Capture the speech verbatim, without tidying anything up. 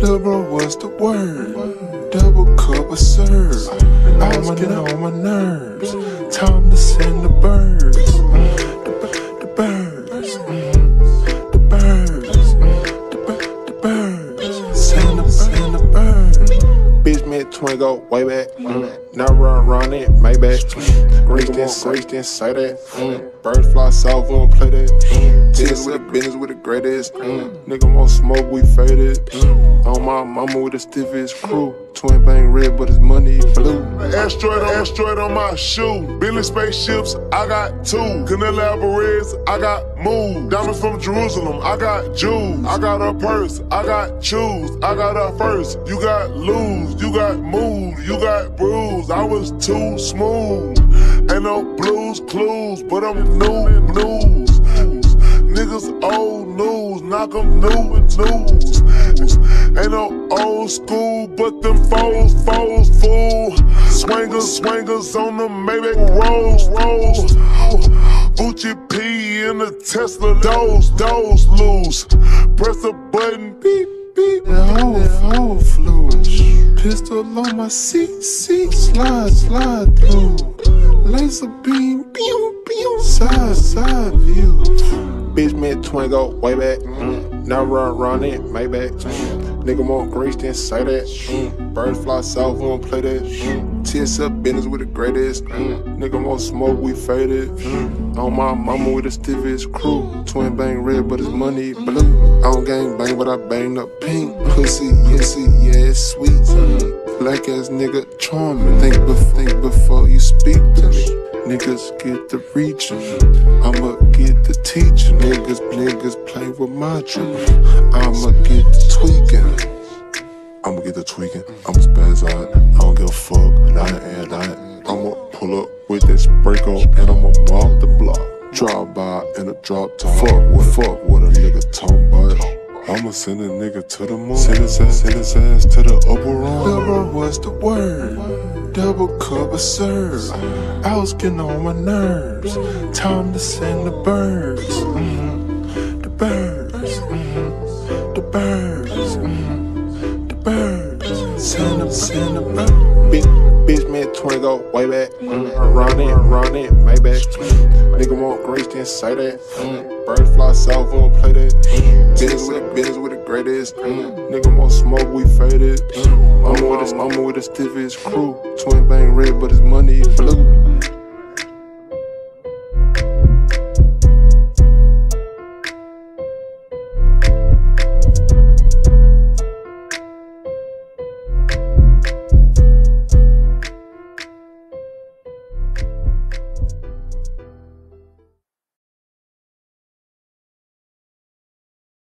Lil' bro, what's the word? Double cup of serve. I was getting on my nerves. Time to send the birds. The, the birds. The birds. The, the birds. Send the, send the birds. Bitch, me and twin go way back. Mm. Now run, run it, Maybach. Grace didn't, Grace didn't say that. Mm. Birds fly south, we don't play that. Mm. Tennis with the business with the greatest. Mm. Nigga want smoke, we faded. Mm. On my mama with the stiffest crew. Twin bang red, but his money blue. Asteroid on, asteroid on my shoe. Billy spaceships, I got two. Canelo Alvarez, I got moves. Diamonds from Jerusalem, I got jewels. I got a purse, I got shoes. I got a first, you got lose. You got moves, you got bruise. I was too smooth. Ain't no blues clues, but I'm new news. Niggas old news, knock 'em new news. Ain't no old school, but them foes, foes, fool. Swingers, swingers on the Maybach rolls, rolls. Gucci P in the Tesla, those, those loose. Press a button, beep, beep. The whole, the whole fluid. Pistol on my seat, seat. Slide, slide through. Laser beam, pew, pew. Side, side view. Bitch, me and twin go way back. Mm. Now run, run it, Maybach. Mm. Nigga want Grace didn't say that. Mm. Birds fly south, we don't play that. Mm. Tits up business with the greatest. Mm. Nigga want smoke, we faded. Mm. On my mama with the stiffest crew. Twin bang red, but his money blue. I don't gang bang, but I bang up pink. Pussy, pussy, yeah, it's sweet. Mm. Black ass nigga charming. Think before, think before you speak to me. Niggas get the reaching, I'ma get the teaching. Niggas, niggas play with my truth. I'ma get the tweaking. I'ma get the tweaking. I'ma spaz out. I don't give a fuck. That and that. I'ma pull up with this breako and I'ma mob the block. Drive by in a drop top. Fuck what? Fuck what a nigga talking about. I'ma send a nigga to the moon. Send his ass, send his ass to the upper room. Lil' bro, what's the word? Double cup of serve. I was getting on my nerves. Time to send the birds. Mm-hmm. The birds. Mm-hmm. The birds. Mm-hmm. The birds. Send them, send the birds. Bitch, bitch, me and twin go way back. Mm-hmm. Run it, run it, Maybach. Mm-hmm. Nigga want Grace didn't say that. Mm-hmm. Birds fly south, we don't play that. Mm-hmm. Business with the business with the greatest. Mm-hmm. Nigga want smoke, we faded. Mm-hmm. I'm with the, I'm with the stiffest crew. Twin bang red, but his money blue.